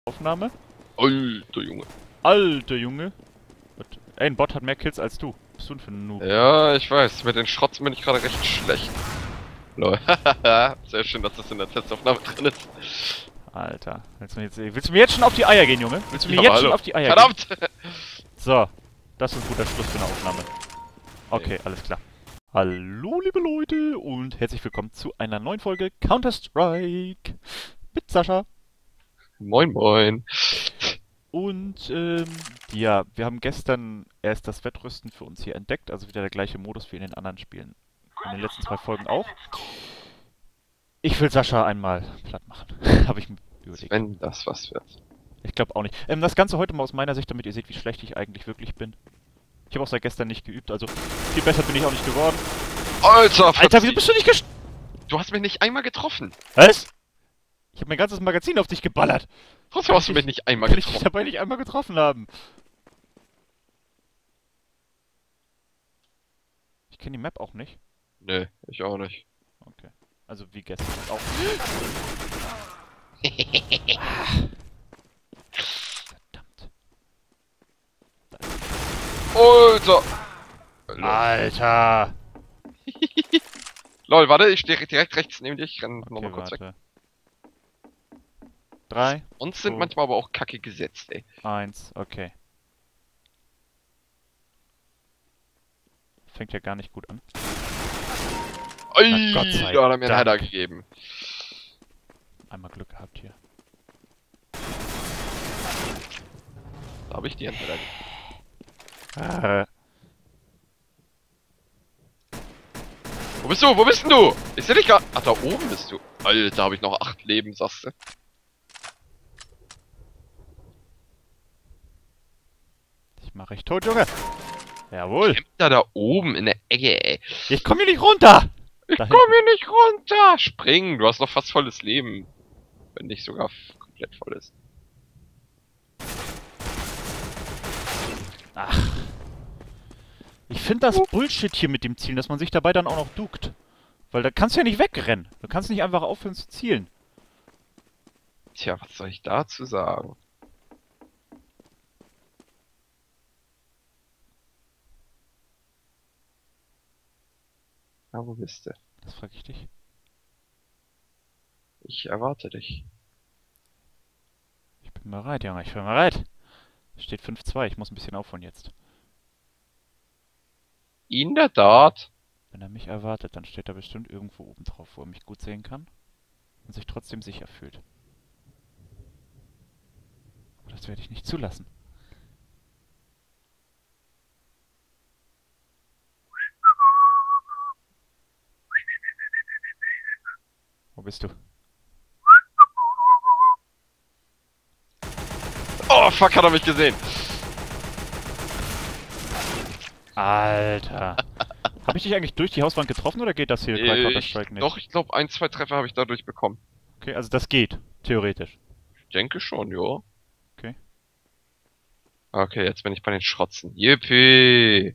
Aufnahme. Alter Junge. Alter Junge. Ey, ein Bot hat mehr Kills als du. Was bist du denn für ein Noob? Ja, ich weiß. Mit den Schrotzen bin ich gerade recht schlecht. Lol. Sehr schön, dass das in der Testaufnahme drin ist. Alter. Willst du mir jetzt schon auf die Eier gehen, Junge? Willst du mir jetzt schon auf die Eier Verdammt! gehen? So. Das ist ein guter Schluss für eine Aufnahme. Okay, alles klar. Hallo, liebe Leute und herzlich willkommen zu einer neuen Folge Counter-Strike mit Sascha. Moin moin. Und, ja, wir haben gestern erst das Wettrüsten für uns hier entdeckt, also wieder der gleiche Modus wie in den anderen Spielen. In den letzten 2 Folgen auch. Ich will Sascha einmal platt machen. Habe ich mir überlegt. Wenn das was wird. Ich glaube auch nicht. Das Ganze heute mal aus meiner Sicht, damit ihr seht, wie schlecht ich eigentlich wirklich bin. Ich habe auch seit gestern nicht geübt, also viel besser bin ich auch nicht geworden. Alter, wieso bist du nicht Du hast mich nicht einmal getroffen. Was? Ich habe mein ganzes Magazin auf dich geballert. Trotzdem hast du mich nicht einmal Kann ich dich getroffen. dabei nicht einmal getroffen haben? Ich kenne die Map auch nicht. Nee, ich auch nicht. Okay. Also wie gestern auch. Alter! Alter! Lol, warte, ich stehe direkt rechts neben dir. Ich renn nochmal Okay, kurz weg. warte. 3, Uns sind 2, manchmal aber auch Kacke gesetzt, ey. 1, okay. Fängt ja gar nicht gut an. Ui, Gott sei da hat er mir einen Dank. Header gegeben. Einmal Glück gehabt hier. Da habe ich dir einen Header gegeben. Wo bist du? Wo bist denn du? Ich seh dich gar... Ach, da oben bist du. Alter, habe ich noch 8 Leben, sagst du. Ich mach recht tot, Junge. Jawohl. Kämpft da oben in der Ecke, ey. Ich komm hier nicht runter. Ich Da komm hier nicht runter. Spring, du hast noch fast volles Leben. Wenn nicht sogar komplett voll ist. Ach. Ich finde das Bullshit hier mit dem Zielen, dass man sich dabei dann auch noch duckt. Weil da kannst du ja nicht wegrennen. Du kannst nicht einfach aufhören zu zielen. Tja, was soll ich dazu sagen? Na, wo bist du? Das frage ich dich. Ich erwarte dich. Ich bin bereit, Junge. Ich bin bereit. Steht 5-2. Ich muss ein bisschen aufholen jetzt. In der Tat. Wenn er mich erwartet, dann steht er bestimmt irgendwo oben drauf, wo er mich gut sehen kann. Und sich trotzdem sicher fühlt. Aber das werde ich nicht zulassen. Wo bist du? Oh, fuck, hat er mich gesehen. Alter. Habe ich dich eigentlich durch die Hauswand getroffen oder geht das hier bei Counter-Strike nicht? Doch, ich glaube, 1, 2 Treffer habe ich dadurch bekommen. Okay, also das geht. Theoretisch. Ich denke schon, ja. Okay. Okay, jetzt bin ich bei den Schrotzen. Yippie!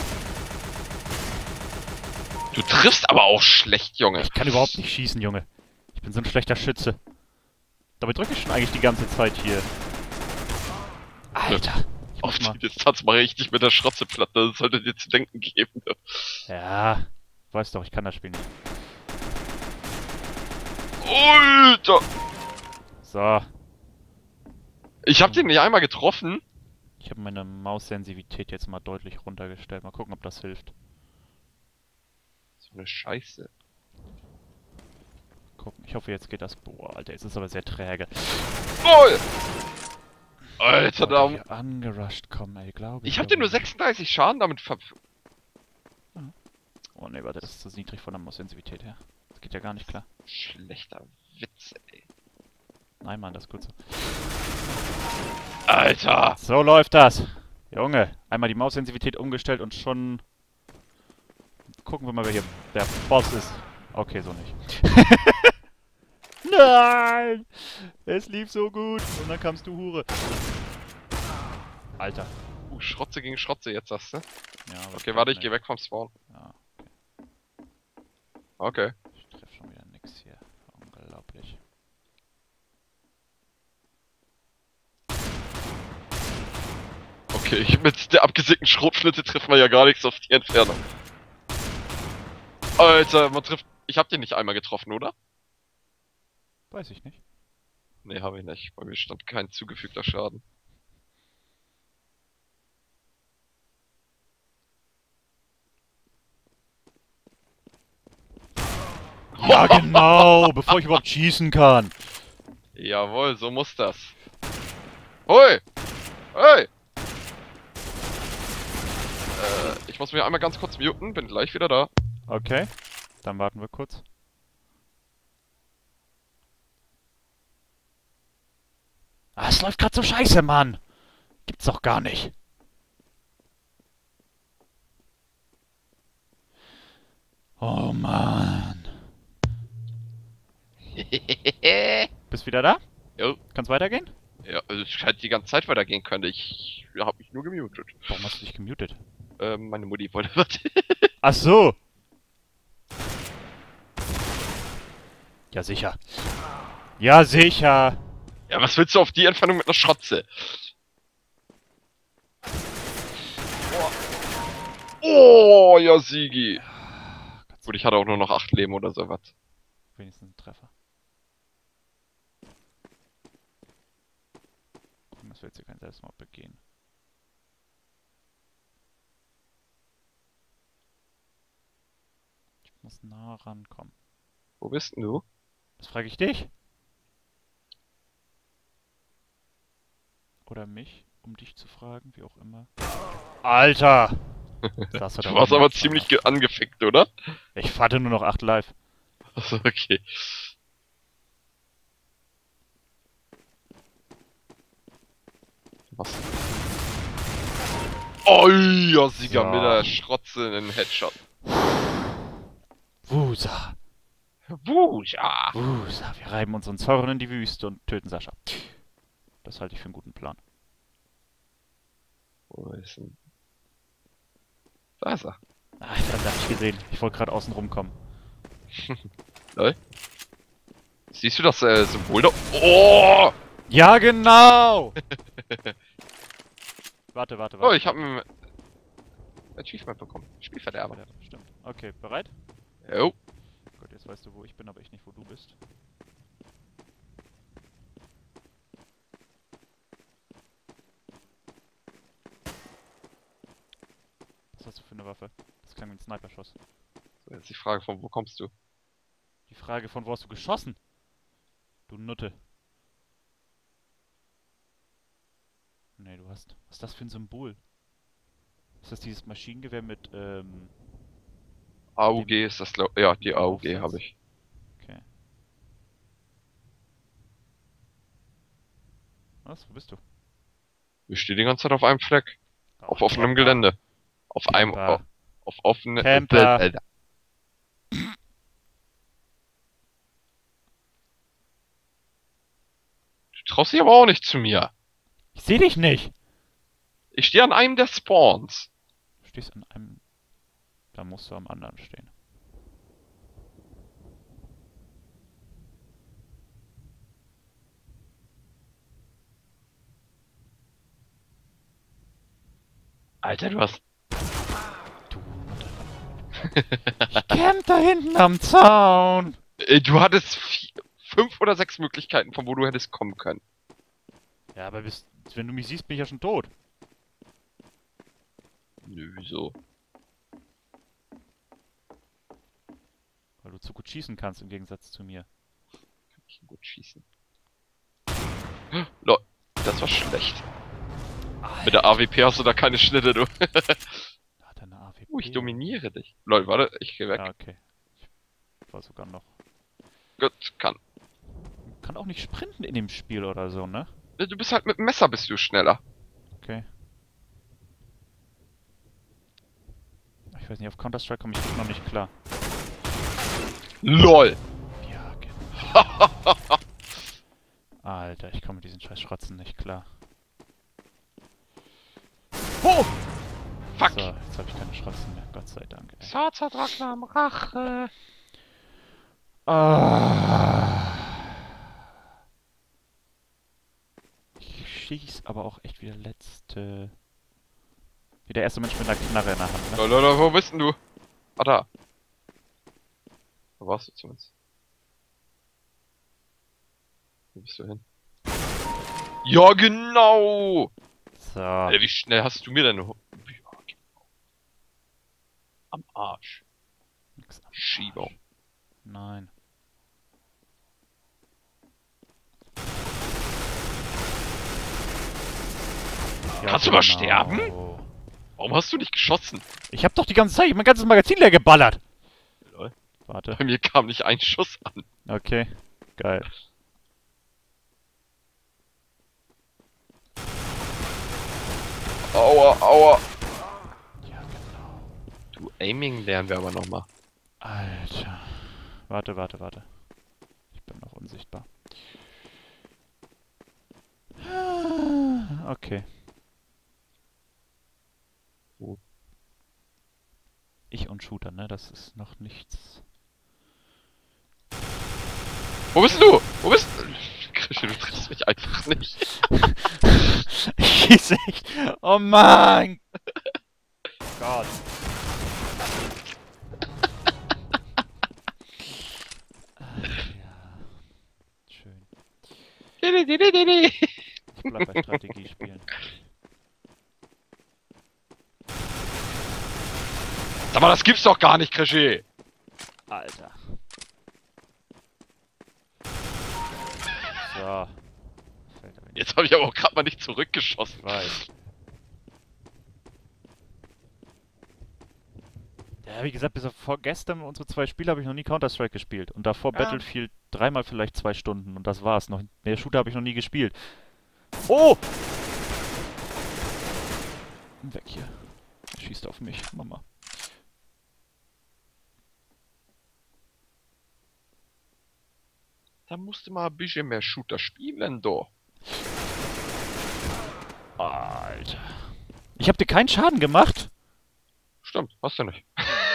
Du triffst aber auch schlecht, Junge. Ich kann überhaupt nicht schießen, Junge. Ich bin so ein schlechter Schütze. Dabei drücke ich schon eigentlich die ganze Zeit hier. Alter. Ich Auf muss mal. die Distanz mache ich dich mit der Schrotze platt. Das sollte dir zu denken geben. Ja. Weißt doch, ich kann das Spiel nicht. Alter! So. Ich hab den nicht einmal getroffen. Ich habe meine Maussensivität jetzt mal deutlich runtergestellt. Mal gucken, ob das hilft. So eine Scheiße. Gucken. Ich hoffe, jetzt geht das. Boah, Alter, jetzt ist aber sehr träge. Oh! Alter, Boah, da... hier angerusht kommen, ey, glaube ich. Ich hab dir nur 36 Schaden damit Oh ne, warte, das ist zu niedrig von der Maussensitivität her. Das geht ja gar nicht klar. Schlechter Witz, ey. Nein, Mann, das ist gut so. Alter! So läuft das. Junge, einmal die Maussensitivität umgestellt und schon... Gucken wir mal, wer hier der Boss ist. Okay, so nicht. Nein! Es lief so gut. Und dann kamst du, Hure. Alter. Schrotze gegen Schrotze, jetzt sagst du? Ja, aber Okay, warte, ich geh weg vom Spawn. Ja, Okay. ich treffe schon wieder nix hier. Unglaublich. Okay, mit der abgesägten Schrotflinte trifft man ja gar nichts auf die Entfernung. Alter, man trifft... Ich hab den nicht einmal getroffen, oder? Weiß ich nicht. Nee, habe ich nicht. Bei mir stand kein zugefügter Schaden. Ja, genau, bevor ich überhaupt schießen kann. Jawohl, so muss das. Hoi! Hey! Ich muss mich einmal ganz kurz muten, bin gleich wieder da. Okay, dann warten wir kurz. Ah, es läuft gerade so scheiße, Mann. Gibt's doch gar nicht. Oh, Mann. Bist wieder da? Jo. Kann's weitergehen? Ja, also es scheint die ganze Zeit weitergehen können. Ich hab mich nur gemutet. Warum hast du dich gemutet? Meine Mutti wollte was. Ach so. Ja, sicher. Ja, sicher. Ja, was willst du auf die Entfernung mit einer Schrotze? Oh, ja, Sigi. Gut, ich hatte auch nur noch 8 Leben oder sowas. Wenigstens ein Treffer. Gucken, dass wir jetzt hier keinen Selbstmord begehen. Ich muss nah rankommen. Wo bist denn du? Das frage ich dich. Oder mich, um dich zu fragen, wie auch immer. Alter! Das Du warst aber ziemlich angefickt, oder? Ich hatte nur noch 8 live. Achso, okay. Was? Oh, ja, Sieger So. mit der Schrotze in den Headshot. Wusa. Wuja! Wusa. Wir reiben unseren Zorn in die Wüste und töten Sascha. Das halte ich für einen guten Plan. Wo ist denn? Da ist er. Ah, verdammt, hab ich gesehen. Ich wollte gerade außen rumkommen. Lol. Siehst du das Symbol da? Oh! Ja, genau! Warte. Oh, ich hab ein Achievement bekommen. Spielverderber. Ja, stimmt. Okay, bereit? Jo. Gut, jetzt weißt du, wo ich bin, aber ich nicht, wo du bist. Was hast du für eine Waffe? Das klang wie ein Sniper-Schuss. So, jetzt die Frage von wo kommst du? Die Frage, von wo hast du geschossen? Du Nutte. Nee, du hast... Was ist das für ein Symbol? Ist das dieses Maschinengewehr mit, AUG ist das, ja, die AUG Aufsatz? habe ich. Okay. Was? Wo bist du? Ich stehe die ganze Zeit auf einem Fleck. Auf offenem Camper. Gelände. Auf einem... Camper. Auf offenem... Camper. Du traust dich aber auch nicht zu mir. Ich seh dich nicht! Ich stehe an einem der Spawns. Du stehst an einem... Da musst du am anderen stehen. Alter, du hast... Du Ich camp da hinten am Zaun! Du hattest 5 oder 6 Möglichkeiten, von wo du hättest kommen können. Ja, aber wenn du mich siehst, bin ich ja schon tot. Nö, wieso? Weil du zu gut schießen kannst im Gegensatz zu mir. Kann ich gut schießen. Lol, das war schlecht. Mit der AWP hast du da keine Schnitte, du. Hat er eine AWP? Ich dominiere dich. Lol, warte, ich geh weg. Ja, okay. Ich war sogar noch... Gut, kann. Kann auch nicht sprinten in dem Spiel oder so, ne? Du bist halt mit dem Messer bist du schneller. Okay. Ich weiß nicht, auf Counter-Strike komme ich noch nicht klar. LOL! Ja, genau. Alter, ich komme mit diesen scheiß Schrotzen nicht klar. Oh! Fuck! So, jetzt habe ich keine Schrotzen mehr, Gott sei Dank. Ey. Sarzadraklam Rache! Ah. Ich schieß aber auch echt wieder letzte Wie der erste Mensch mit einer Knarre in der Hand, ne? Lololol, wo bist denn du? Ah, da. Wo warst du zumindest? Wo bist du hin? Ja, genau! So. Alter, wie schnell hast du mir denn... Ja, genau. Am Arsch. Nix am Schieber. Arsch. Nein. Ja, Kannst du mal sterben? Warum hast du nicht geschossen? Ich hab doch die ganze Zeit mein ganzes Magazin leer geballert. Lol. Warte. Bei mir kam nicht ein Schuss an. Okay. Geil. Aua, aua. Ja, genau. Du, Aiming lernen wir aber nochmal. Alter. Warte. Ich bin noch unsichtbar. Okay. Wo? Ich und Shooter, ne? Das ist noch nichts. Wo bist du? Wo bist du? Krische, du triffst mich einfach nicht. Ich schieße echt. Oh mein Gott. Ja. Schön. Ich bleib bei Strategie spielen. Sag mal, das gibt's doch gar nicht, Krische. Alter. So. Fällt aber nicht. Jetzt habe ich aber auch gerade mal nicht zurückgeschossen. Weiß. Ja, wie gesagt, bis auf vorgestern unsere 2 Spiele habe ich noch nie Counter-Strike gespielt. Und davor Ja. Battlefield dreimal vielleicht 2 Stunden. Und das war's. Noch mehr Shooter habe ich noch nie gespielt. Oh! Weg hier. Er schießt auf mich, Mama. Da musst du mal ein bisschen mehr Shooter spielen, doch. Alter. Ich habe dir keinen Schaden gemacht? Stimmt, hast du nicht.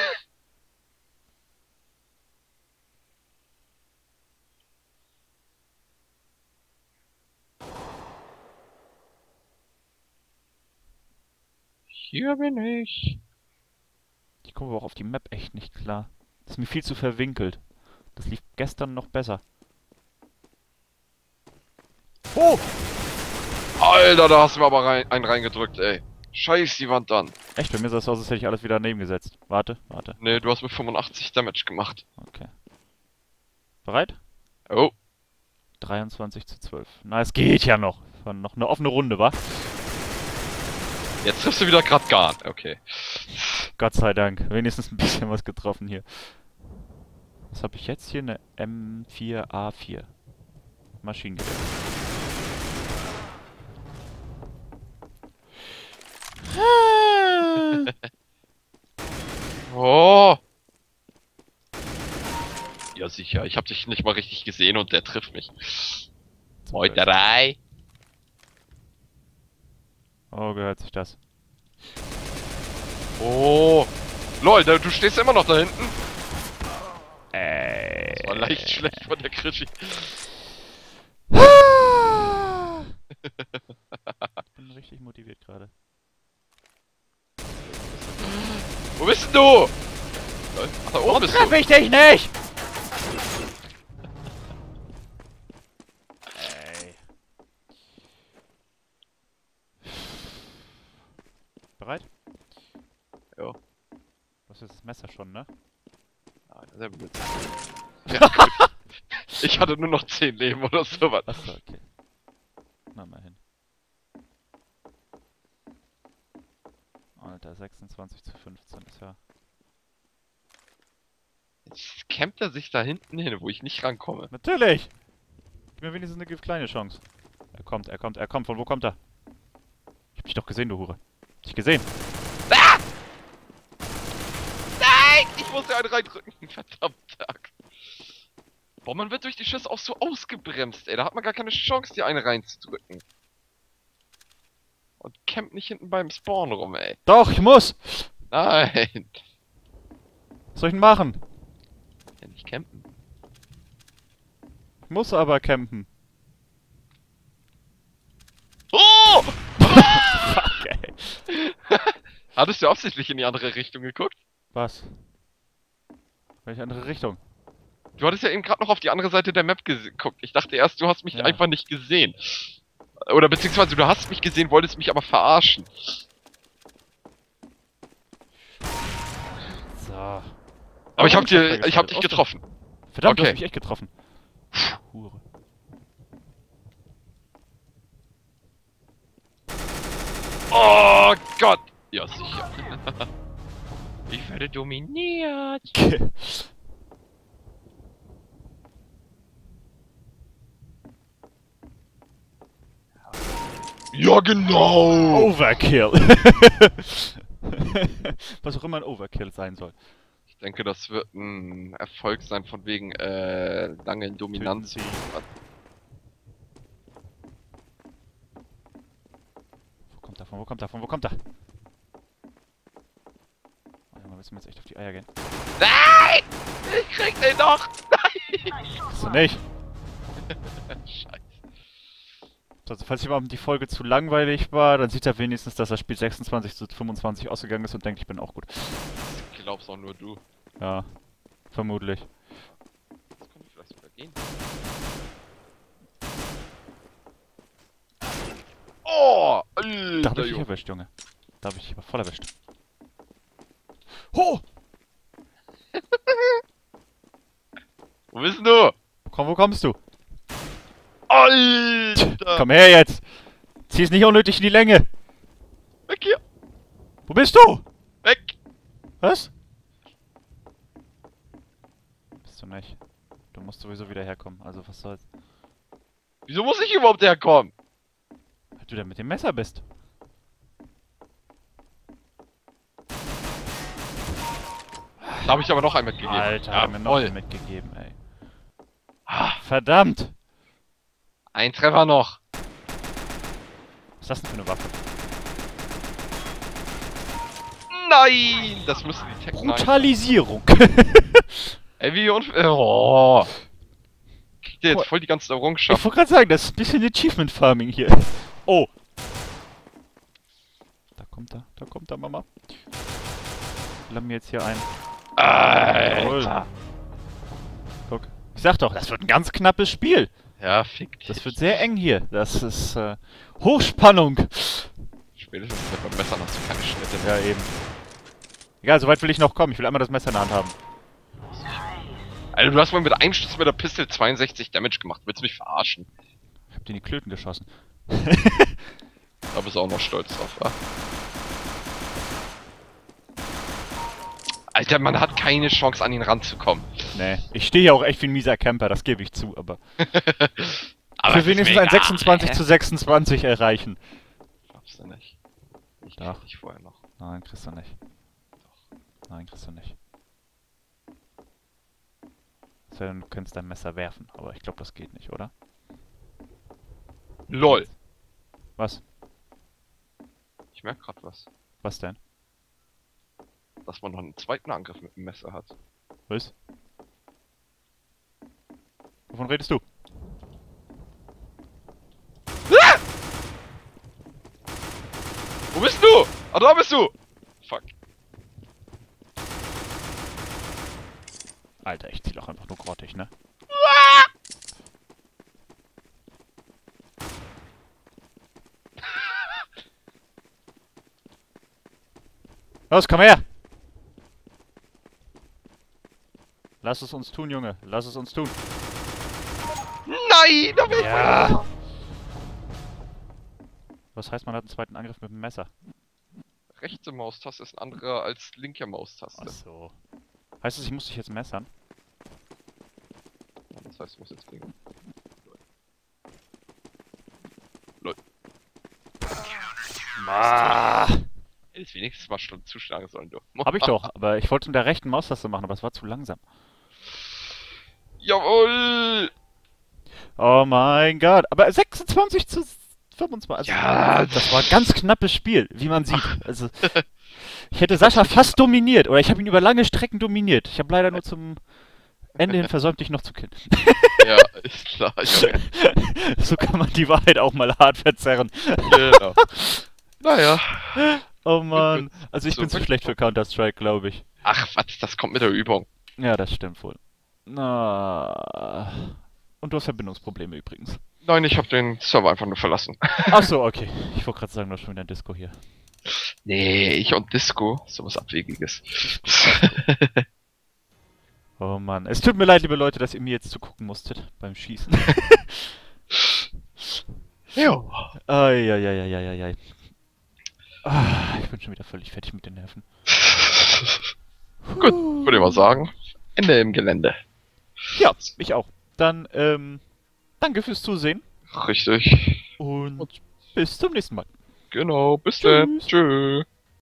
Hier bin ich. Ich komme aber auch auf die Map echt nicht klar. Das ist mir viel zu verwinkelt. Das lief gestern noch besser. Oh! Alter, da hast du mir aber einen reingedrückt, ey. Scheiß die Wand an. Echt, bei mir sah es aus, als hätte ich alles wieder daneben gesetzt. Warte. Nee, du hast mir 85 Damage gemacht. Okay. Bereit? Oh. 23:12. Na, es geht ja noch. War noch eine offene Runde, wa? Jetzt triffst du wieder grad gar nicht. Okay. Gott sei Dank. Wenigstens ein bisschen was getroffen hier. Was habe ich jetzt hier? Eine M4A4. Maschinengewehr. Oh. Ja, sicher. Ich hab dich nicht mal richtig gesehen und der trifft mich. Meuterei. Oh, gehört sich das. Oh. Lol, du stehst immer noch da hinten. Ey. Das war leicht schlecht von der Krischi. Ich bin richtig motiviert gerade. Wo bist denn du? Lol. Ach, da oben bist du. Treff ich dich nicht! Ey. Bereit? Ja. Du hast jetzt das Messer schon, ne? Nein, sehr blöd. Ja, gut. Ich hatte nur noch 10 Leben oder sowas. Achso, okay. Na mal hin. Alter, 26:15 ist ja... Jetzt campt er sich da hinten hin, wo ich nicht rankomme. Natürlich! Gib mir wenigstens eine kleine Chance. Er kommt. Von wo kommt er? Ich hab dich doch gesehen, du Hure. Dich gesehen. Ah! Nein! Ich musste einen reindrücken. Verdammt. Boah, man wird durch die Schüsse auch so ausgebremst, ey. Da hat man gar keine Chance, die eine reinzudrücken. Und campt nicht hinten beim Spawn rum, ey. Doch, ich muss! Nein. Was soll ich denn machen? Ja, nicht campen. Ich muss aber campen. Oh! Fuck, ey. Hattest du absichtlich in die andere Richtung geguckt? Was? Welche andere Richtung? Du hattest ja eben gerade noch auf die andere Seite der Map geguckt. Ich dachte erst, du hast mich Ja. einfach nicht gesehen. Oder beziehungsweise du hast mich gesehen, wolltest mich aber verarschen. So. Aber ich hab Unfall dich gestartet. getroffen. Verdammt, du Okay. hast mich echt getroffen. Hure. Oh Gott! Ja, sicher. Ich werde dominiert. Ja, genau! Overkill. Was auch immer ein Overkill sein soll. Ich denke, das wird ein Erfolg sein, von wegen, lange in Dominanz. Töten Wo kommt er von? Wo kommt er von? Wo kommt er? Oh, Junge, willst du mir jetzt echt auf die Eier gehen? Nein! Ich krieg den doch! Nein! Bist du nicht? Scheiße. Also, falls jemandem die Folge zu langweilig war, dann sieht er wenigstens, dass das Spiel 26:25 ausgegangen ist und denkt, ich bin auch gut. Glaubst auch nur du. Ja, vermutlich. Das könnte vielleicht sogar gehen. Oh! Da Alter, hab ich dich Junge. erwischt, Junge. Da hab ich dich aber voll erwischt. Ho! Wo bist denn du? Komm, wo kommst du? Alter! Komm her jetzt! Zieh es nicht unnötig in die Länge! Weg hier! Wo bist du? Weg! Was? Bist du nicht. Du musst sowieso wieder herkommen, also was soll's. Wieso muss ich überhaupt herkommen? Weil du da mit dem Messer bist. Da habe ich aber noch einen mitgegeben. Alter, ja, hat mir noch voll. einen mitgegeben, ey. Ah, Verdammt! ein Treffer noch. Was ist das denn für eine Waffe? Nein! Das müsste die Tech Brutalisierung! Ey, wie oh. Kriegt ihr Boah. jetzt voll die ganzen Ich Errungenschaften. wollte gerade sagen, das ist ein bisschen Achievement Farming hier. Oh! Da kommt er, Mama. Wir haben jetzt hier ein. Alter. Guck. Ich sag doch, das wird ein ganz knappes Spiel. Ja, fick dich. Das wird sehr eng hier. Das ist Hochspannung. Spätestens mit beim Messer hast du keine Schnitte Ja, mehr. eben. Egal, soweit will ich noch kommen. Ich will einmal das Messer in der Hand haben. Alter, du hast mal mit einem Schuss mit der Pistole 62 Damage gemacht. Willst du mich verarschen? Ich hab dir in die Klöten geschossen. Da bist du auch noch stolz drauf, wa? Alter, man hat keine Chance, an ihn ranzukommen. Nee, ich stehe hier auch echt wie ein mieser Camper, das gebe ich zu, aber. Aber Ich will wenigstens ein 26:26 erreichen. Schaffst du nicht. Ich Doch. krieg dich vorher noch. Nein, kriegst du nicht. Nein, kriegst du nicht. Es sei denn, du könntest dein Messer werfen, aber ich glaube, das geht nicht, oder? LOL. Was? Ich merk grad was. Was denn? Dass man noch einen zweiten Angriff mit dem Messer hat. Was? Wovon redest du? Wo bist du? Ah, da bist du! Fuck. Alter, ich zieh doch einfach nur grottig, ne? Los, komm her! Lass es uns tun, Junge. Lass es uns tun. Nein! Da bin ich Ja. Was heißt, man hat einen zweiten Angriff mit dem Messer? Rechte Maustaste ist ein anderer als linke Maustaste. Ach so. Heißt es, ich muss dich jetzt messern? Das heißt, du musst jetzt klingen. LOL. Ah, Hättest wenigstens mal schon zuschlagen sollen, du. hab ich doch, aber ich wollte mit der rechten Maustaste machen, aber es war zu langsam. Jawohl! Oh mein Gott, aber 26:25. Also, Ja, das war ein ganz knappes Spiel, wie man sieht. Also, ich hätte Sascha fast dominiert, oder ich habe ihn über lange Strecken dominiert. Ich habe leider nur zum Ende hin versäumt, dich noch zu killen. Ja, ist klar. Junge. So kann man die Wahrheit auch mal hart verzerren. Genau. Naja. Oh Mann. Also ich bin zu Zurück. schlecht für Counter-Strike, glaube ich. Ach, was, das kommt mit der Übung. Ja, das stimmt wohl. Na. Und du hast Verbindungsprobleme übrigens. Nein, ich habe den Server einfach nur verlassen. Ach so, okay. Ich wollte gerade sagen, du hast schon wieder ein Disco hier. Nee, ich und Disco, sowas Abwegiges. Oh Mann. Es tut mir leid, liebe Leute, dass ihr mir jetzt zugucken musstet beim Schießen. Jo. Eieieiei. Ah, ich bin schon wieder völlig fertig mit den Nerven. Gut, würde ich mal sagen. Ende im Gelände. Ja, ich auch. Dann, danke fürs Zusehen Richtig. und bis zum nächsten Mal. Genau, bis dann. Tschüss. Tschö.